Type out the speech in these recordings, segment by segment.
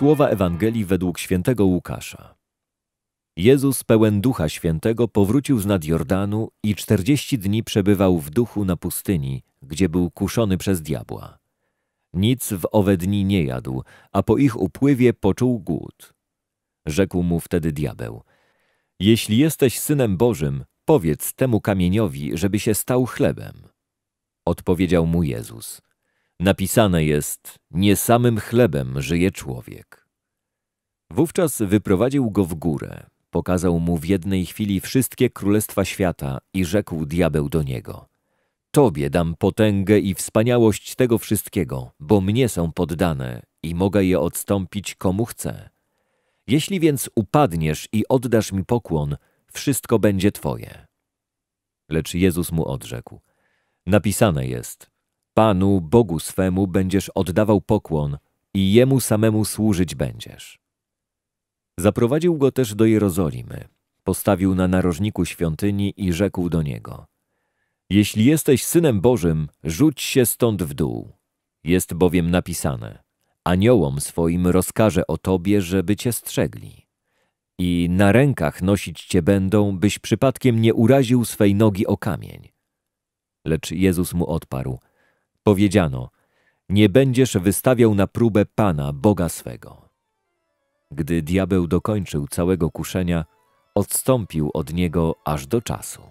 Słowa Ewangelii według świętego Łukasza. Jezus, pełen Ducha Świętego, powrócił z nad Jordanu i 40 dni przebywał w duchu na pustyni, gdzie był kuszony przez diabła. Nic w owe dni nie jadł, a po ich upływie poczuł głód. Rzekł mu wtedy diabeł: jeśli jesteś Synem Bożym, powiedz temu kamieniowi, żeby się stał chlebem. Odpowiedział mu Jezus: napisane jest, nie samym chlebem żyje człowiek. Wówczas wyprowadził go w górę, pokazał mu w jednej chwili wszystkie królestwa świata i rzekł diabeł do niego: Tobie dam potęgę i wspaniałość tego wszystkiego, bo mnie są poddane i mogę je odstąpić komu chcę. Jeśli więc upadniesz i oddasz mi pokłon, wszystko będzie Twoje. Lecz Jezus mu odrzekł: napisane jest, Panu, Bogu swemu będziesz oddawał pokłon i Jemu samemu służyć będziesz. Zaprowadził go też do Jerozolimy, postawił na narożniku świątyni i rzekł do niego: jeśli jesteś Synem Bożym, rzuć się stąd w dół. Jest bowiem napisane, aniołom swoim rozkaże o Tobie, żeby Cię strzegli. I na rękach nosić Cię będą, byś przypadkiem nie uraził swej nogi o kamień. Lecz Jezus mu odparł: powiedziano, nie będziesz wystawiał na próbę Pana, Boga swego. Gdy diabeł dokończył całego kuszenia, odstąpił od niego aż do czasu.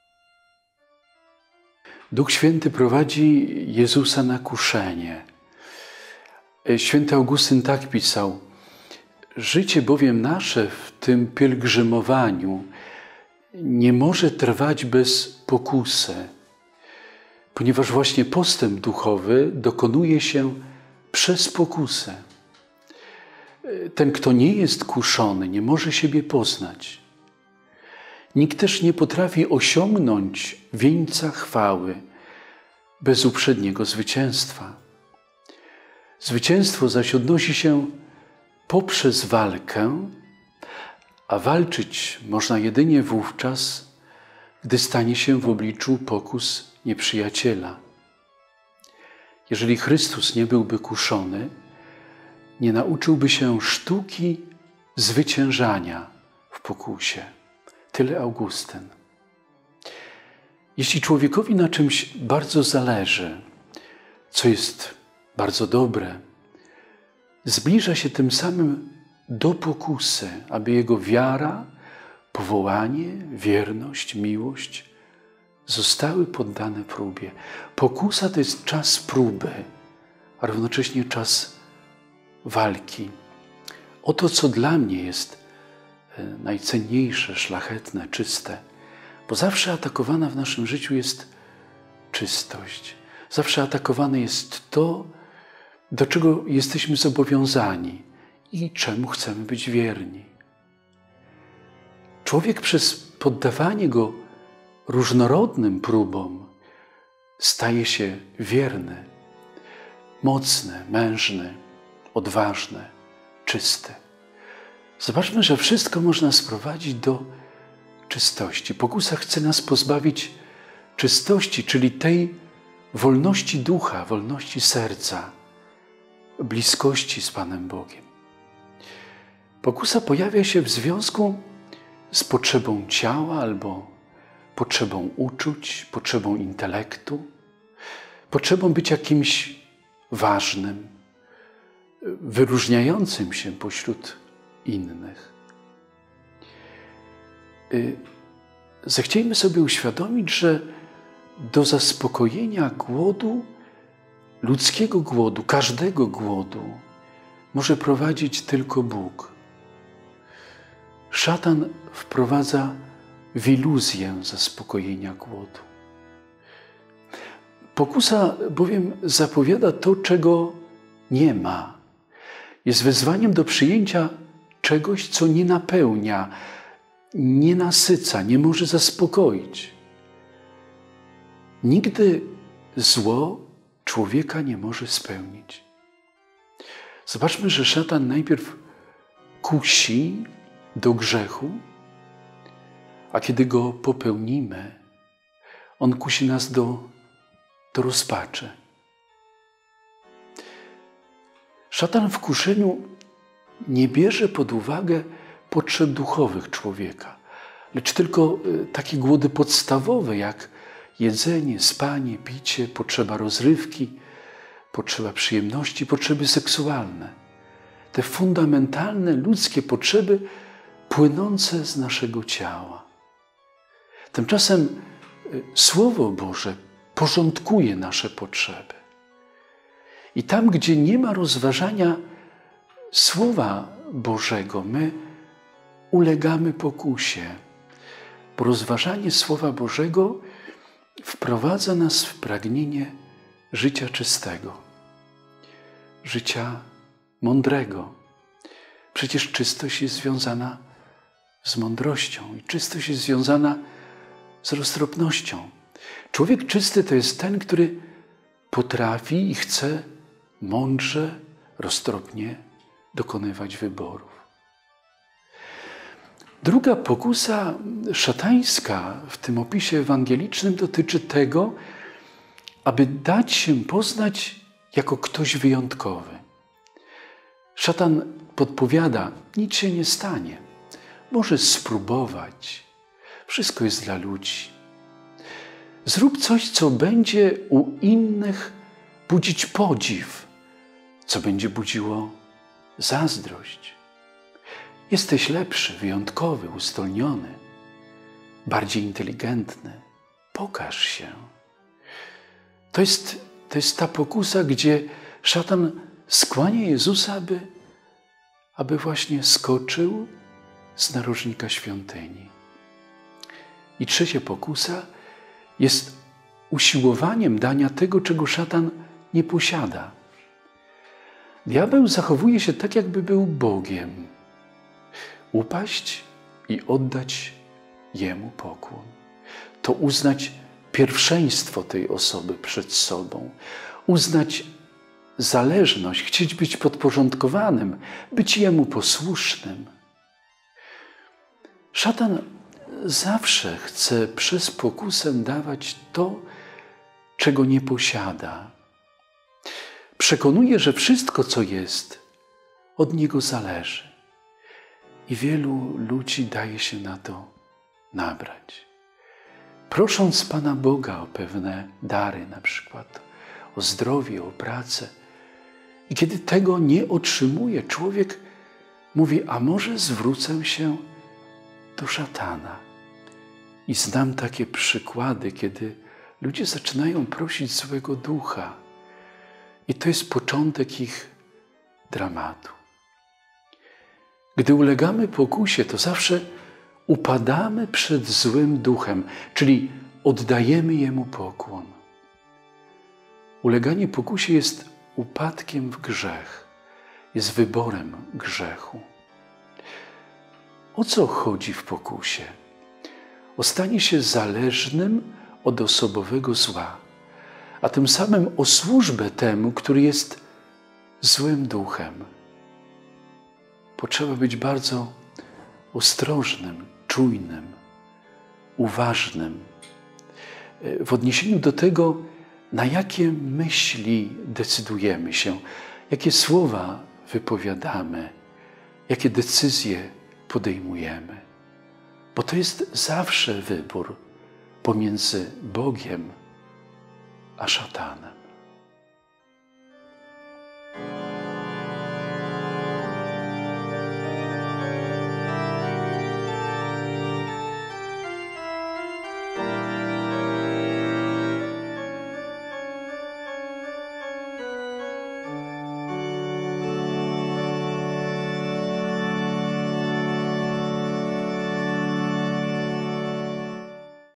Duch Święty prowadzi Jezusa na kuszenie. Święty Augustyn tak pisał: życie bowiem nasze w tym pielgrzymowaniu nie może trwać bez pokusy, ponieważ właśnie postęp duchowy dokonuje się przez pokusę. Ten, kto nie jest kuszony, nie może siebie poznać. Nikt też nie potrafi osiągnąć wieńca chwały bez uprzedniego zwycięstwa. Zwycięstwo zaś odnosi się poprzez walkę, a walczyć można jedynie wówczas, gdy stanie się w obliczu pokus nieprzyjaciela. Jeżeli Chrystus nie byłby kuszony, nie nauczyłby się sztuki zwyciężania w pokusie. Tyle Augustyn. Jeśli człowiekowi na czymś bardzo zależy, co jest bardzo dobre, zbliża się tym samym do pokusy, aby jego wiara, powołanie, wierność, miłość zostały poddane próbie. Pokusa to jest czas próby, a równocześnie czas walki. Oto, co dla mnie jest najcenniejsze, szlachetne, czyste, bo zawsze atakowana w naszym życiu jest czystość. Zawsze atakowane jest to, do czego jesteśmy zobowiązani i czemu chcemy być wierni. Człowiek przez poddawanie go różnorodnym próbom staje się wierny, mocny, mężny, odważny, czysty. Zobaczmy, że wszystko można sprowadzić do czystości. Pokusa chce nas pozbawić czystości, czyli tej wolności ducha, wolności serca, bliskości z Panem Bogiem. Pokusa pojawia się w związku z potrzebą ciała albo potrzebą uczuć, potrzebą intelektu, potrzebą być kimś ważnym, wyróżniającym się pośród innych. Zechciejmy sobie uświadomić, że do zaspokojenia głodu, ludzkiego głodu, każdego głodu, może prowadzić tylko Bóg. Szatan wprowadza w iluzję zaspokojenia głodu. Pokusa bowiem zapowiada to, czego nie ma. Jest wezwaniem do przyjęcia czegoś, co nie napełnia, nie nasyca, nie może zaspokoić. Nigdy zło człowieka nie może spełnić. Zobaczmy, że szatan najpierw kusi do grzechu, a kiedy go popełnimy, on kusi nas do rozpaczy. Szatan w kuszeniu nie bierze pod uwagę potrzeb duchowych człowieka, lecz tylko takie głody podstawowe, jak jedzenie, spanie, picie, potrzeba rozrywki, potrzeba przyjemności, potrzeby seksualne. Te fundamentalne ludzkie potrzeby płynące z naszego ciała. Tymczasem Słowo Boże porządkuje nasze potrzeby. I tam, gdzie nie ma rozważania Słowa Bożego, my ulegamy pokusie, bo rozważanie Słowa Bożego wprowadza nas w pragnienie życia czystego, życia mądrego. Przecież czystość jest związana z mądrością i czystość jest związana z roztropnością. Człowiek czysty to jest ten, który potrafi i chce mądrze, roztropnie dokonywać wyborów. Druga pokusa szatańska w tym opisie ewangelicznym dotyczy tego, aby dać się poznać jako ktoś wyjątkowy. Szatan podpowiada, nic się nie stanie. Możesz spróbować. Wszystko jest dla ludzi. Zrób coś, co będzie u innych budzić podziw, co będzie budziło zazdrość. Jesteś lepszy, wyjątkowy, ustolniony, bardziej inteligentny. Pokaż się. To jest ta pokusa, gdzie szatan skłania Jezusa, aby właśnie skoczył z narożnika świątyni. I trzecia pokusa jest usiłowaniem dania tego, czego szatan nie posiada. Diabeł zachowuje się tak, jakby był Bogiem. Upaść i oddać Jemu pokłon. To uznać pierwszeństwo tej osoby przed sobą. Uznać zależność, chcieć być podporządkowanym, być Jemu posłusznym. Szatan zawsze chce przez pokusę dawać to, czego nie posiada. Przekonuje, że wszystko, co jest, od niego zależy. I wielu ludzi daje się na to nabrać. Prosząc Pana Boga o pewne dary, na przykład o zdrowie, o pracę. I kiedy tego nie otrzymuje, człowiek mówi, a może zwrócę się do szatana. I znam takie przykłady, kiedy ludzie zaczynają prosić złego ducha. I to jest początek ich dramatu. Gdy ulegamy pokusie, to zawsze upadamy przed złym duchem, czyli oddajemy Jemu pokłon. Uleganie pokusie jest upadkiem w grzech, jest wyborem grzechu. O co chodzi w pokusie? O stanie się zależnym od osobowego zła, a tym samym o służbę temu, który jest złym duchem. Potrzeba być bardzo ostrożnym, czujnym, uważnym w odniesieniu do tego, na jakie myśli decydujemy się, jakie słowa wypowiadamy, jakie decyzje podejmujemy. Bo to jest zawsze wybór pomiędzy Bogiem a szatanem.